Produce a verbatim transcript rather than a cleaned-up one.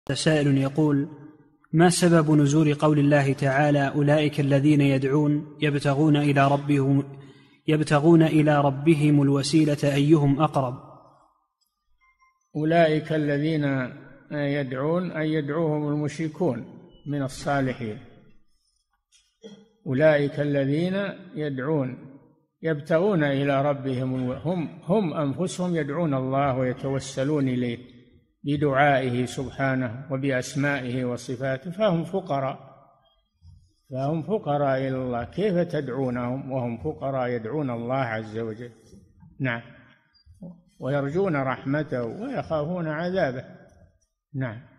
سائل يقول: ما سبب نزول قول الله تعالى: أولئك الذين يدعون يبتغون إلى ربهم يبتغون إلى ربهم الوسيلة أيهم أقرب؟ أولئك الذين يدعون أي يدعوهم المشركون من الصالحين. أولئك الذين يدعون يبتغون إلى ربهم، هم هم أنفسهم يدعون الله ويتوسلون إليه بدعائه سبحانه وبأسمائه وصفاته، فهم فقراء فهم فقراء إلى الله. كيف تدعونهم وهم فقراء يدعون الله عز وجل؟ نعم، ويرجون رحمته ويخافون عذابه. نعم.